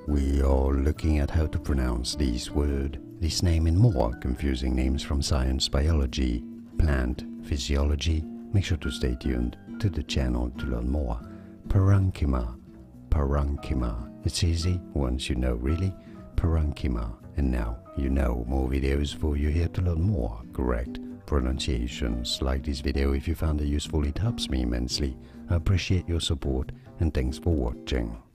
we are looking at how to pronounce this word, this name and more confusing names from science, biology, plant, physiology. Make sure to stay tuned to the channel to learn more. Parenchyma, parenchyma. It's easy once you know, really. Parenchyma. And now you know. More videos for you here to learn more correct pronunciations. Like this video if you found it useful, it helps me immensely. I appreciate your support and thanks for watching.